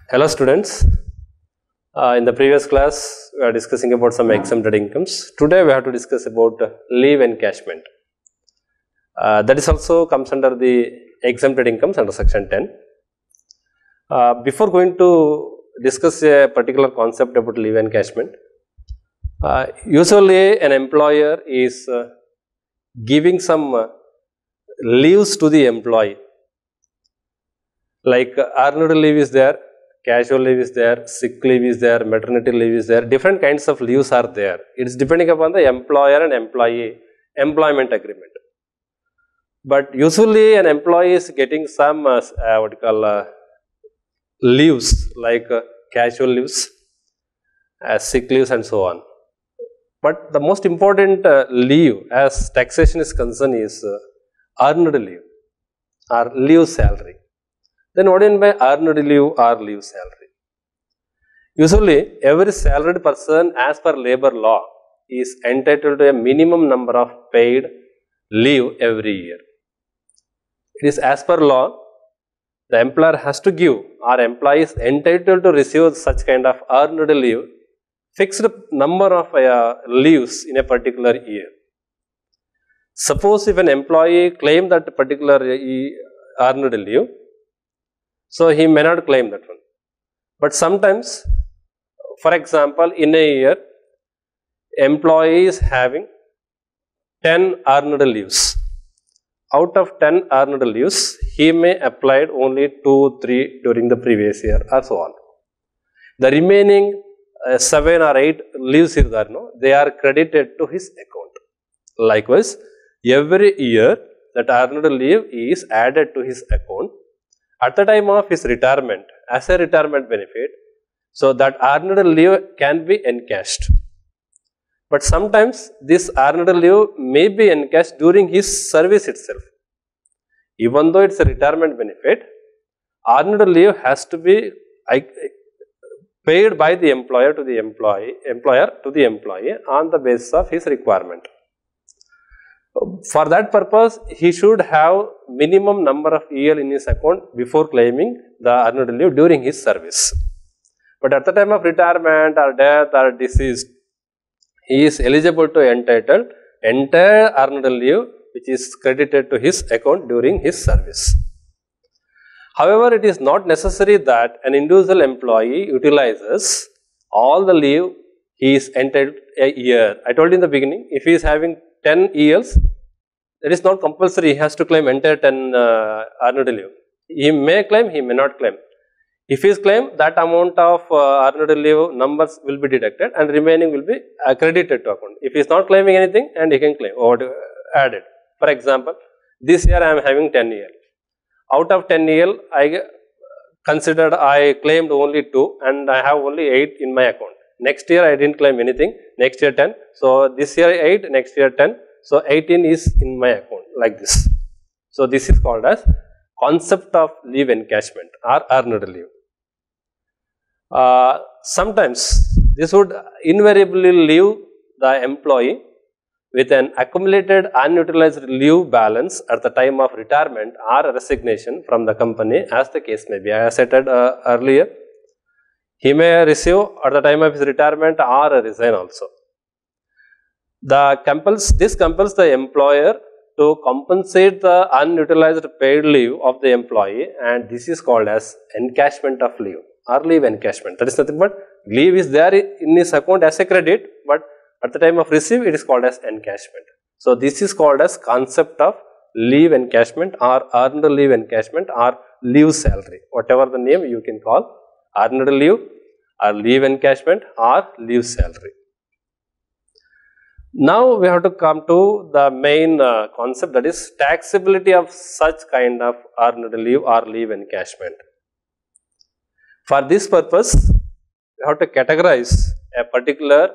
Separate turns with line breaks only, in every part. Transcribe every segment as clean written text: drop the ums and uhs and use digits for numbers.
Hello students, in the previous class we are discussing about some exempted incomes. Today we have to discuss about leave encashment. That is also comes under the exempted incomes under section 10. Before going to discuss a particular concept about leave encashment, usually an employer is giving some leaves to the employee, like earned leave is there, casual leave is there, sick leave is there, maternity leave is there, different kinds of leaves are there. It is depending upon the employer and employee employment agreement. But usually an employee is getting some leaves like casual leaves, sick leaves and so on. But the most important leave as taxation is concerned is earned leave or leave salary. Then what do you mean by earned leave or leave salary? Usually every salaried person as per labor law is entitled to a minimum number of paid leave every year. It is as per law, the employer has to give or employee is entitled to receive such kind of earned leave, fixed number of leaves in a particular year. Suppose if an employee claim that particular earned leave, so he may not claim that one. But sometimes, for example, in a year, employee is having 10 earned leaves. Out of 10 earned leaves, he may apply only 2-3 during the previous year or so on. The remaining 7 or 8 leaves here, they are credited to his account. Likewise, every year that earned leave is added to his account at the time of his retirement as a retirement benefit, so that earned leave can be encashed. But sometimes this earned leave may be encashed during his service itself. Even though it's a retirement benefit, earned leave has to be paid by the employer to the employee on the basis of his requirement. For that purpose, he should have minimum number of years in his account before claiming the earned leave during his service. But at the time of retirement or death or disease, he is eligible to entitle entire earned leave which is credited to his account during his service. However, it is not necessary that an individual employee utilizes all the leave he is entitled a year. I told you in the beginning, if he is having 10 years, it is not compulsory he has to claim entire 10 earned leave. He may claim, he may not claim. If he is claimed, that amount of earned leave numbers will be deducted and remaining will be credited to account. If he is not claiming anything, and he can claim or added. For example, this year I am having 10 years. Out of 10 years, I claimed only 2 and I have only 8 in my account. Next year I didn't claim anything, next year 10. So this year 8, next year 10. So 18 is in my account like this. So this is called as concept of leave encashment or earned leave. Sometimes this would invariably leave the employee with an accumulated unutilized leave balance at the time of retirement or resignation from the company, as the case may be. As I said earlier, he may receive at the time of his retirement or resign also. This compels the employer to compensate the unutilized paid leave of the employee, and this is called as encashment of leave or leave encashment. That is nothing but leave is there in his account as a credit, but at the time of receive it is called as encashment. So this is called as concept of leave encashment or earned leave encashment or leave salary, whatever the name you can call, earned leave or leave encashment or leave salary. Now we have to come to the main concept, that is taxability of such kind of earned leave or leave encashment. For this purpose, we have to categorize a particular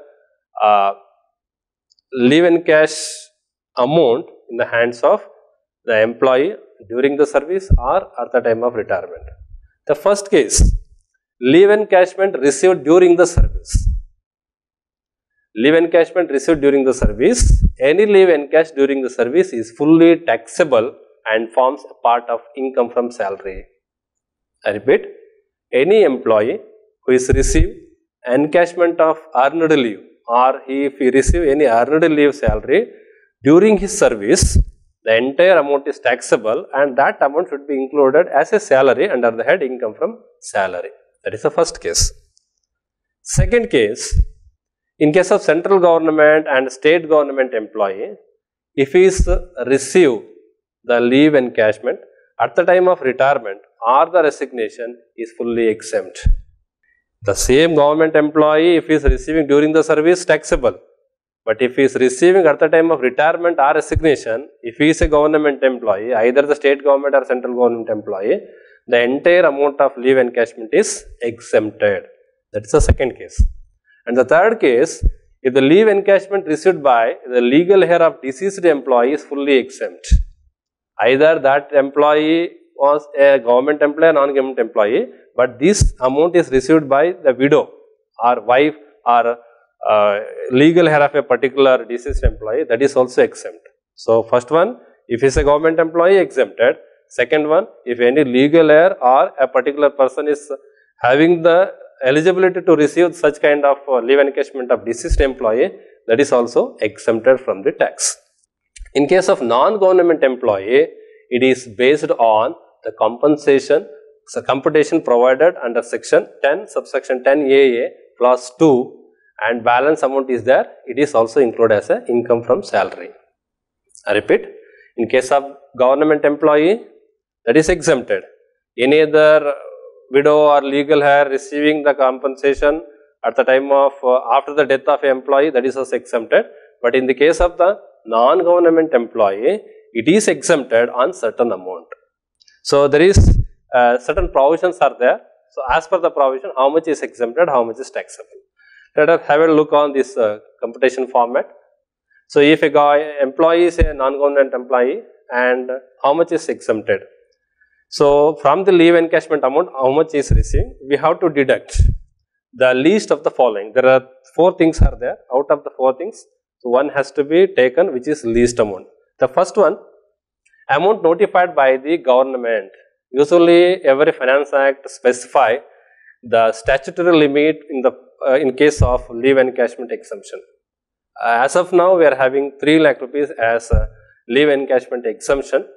leave encash amount in the hands of the employee during the service or at the time of retirement. The first case, leave encashment received during the service. Leave encashment received during the service, any leave encashed during the service is fully taxable and forms a part of income from salary. I repeat, any employee who is receive encashment of earned leave, or if he receive any earned leave salary during his service, the entire amount is taxable and that amount should be included as a salary under the head income from salary. That is the first case. Second case, in case of central government and state government employee, if he is receive the leave encashment at the time of retirement or the resignation, is fully exempt. The same government employee, if he is receiving during the service, taxable. But if he is receiving at the time of retirement or resignation, if he is a government employee, either the state government or central government employee, the entire amount of leave encashment is exempted. That is the second case. And the third case, if the leave encashment received by the legal heir of deceased employee is fully exempt. Either that employee was a government employee or non-government employee, but this amount is received by the widow or wife or legal heir of a particular deceased employee, that is also exempt. So, first one, if he is a government employee, exempted. Second one, if any legal heir or a particular person is having the eligibility to receive such kind of leave encashment of deceased employee, that is also exempted from the tax. In case of non-government employee, it is based on the compensation, so computation provided under section 10, subsection 10AA clause 2, and balance amount is there, it is also included as a income from salary. I repeat, in case of government employee, that is exempted. Any other widow or legal heir receiving the compensation at the time of after the death of an employee, that is also exempted. But in the case of the non-government employee, it is exempted on certain amount. So there is certain provisions are there. So as per the provision, how much is exempted, how much is taxable. Let us have a look on this computation format. So if a employee is a non-government employee, and how much is exempted. So from the leave encashment amount, how much is received, we have to deduct the least of the following. There are 4 things are there. Out of the 4 things, so one has to be taken which is least amount. The first one, amount notified by the government. Usually every finance act specify the statutory limit in case of leave encashment exemption. As of now, we are having 3 lakh rupees as leave encashment exemption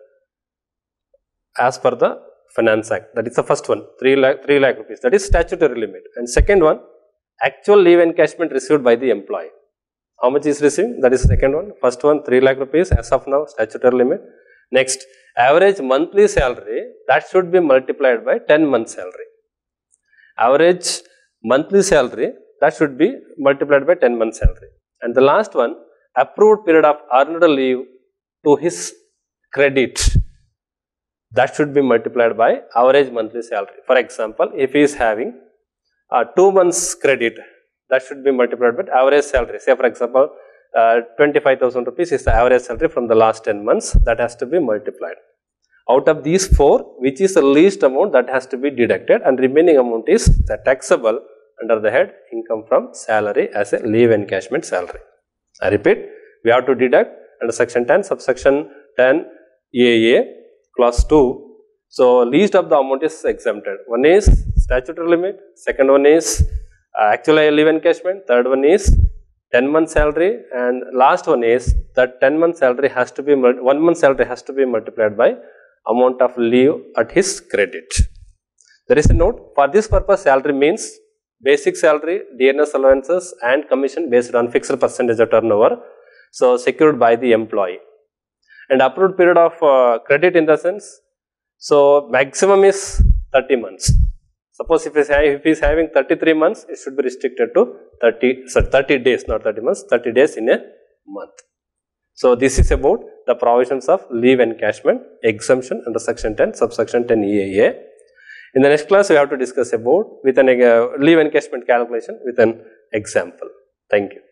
as per the finance act. That is the first one, 3 lakh rupees. That is statutory limit. And second one, actual leave encashment received by the employee. How much is received? That is the second one. First one, 3 lakh rupees as of now, statutory limit. Next, average monthly salary, that should be multiplied by 10 months salary. Average monthly salary, that should be multiplied by 10 months salary. And the last one, approved period of earned leave to his credit, that should be multiplied by average monthly salary. For example, if he is having 2 months credit, that should be multiplied by average salary. Say for example, 25,000 rupees is the average salary from the last 10 months, that has to be multiplied. Out of these 4, which is the least amount, that has to be deducted, and remaining amount is the taxable under the head income from salary as a leave encashment salary. I repeat, we have to deduct under section 10, subsection 10 AA clause 2. So least of the amount is exempted. One is statutory limit, second one is actual leave encashment, third one is 10 month salary, and last one is that 10 month salary has to be 1 month salary has to be multiplied by amount of leave at his credit. There is a note, for this purpose salary means basic salary, dearness allowances and commission based on fixed percentage of turnover, so secured by the employee. And approved period of credit in the sense, so maximum is 30 months. Suppose if he is having 33 months, it should be restricted to 30 days, not 30 months, 30 days in a month. So this is about the provisions of leave encashment exemption under section 10, subsection 10 EAA. In the next class, we have to discuss about with an leave encashment calculation with an example. Thank you.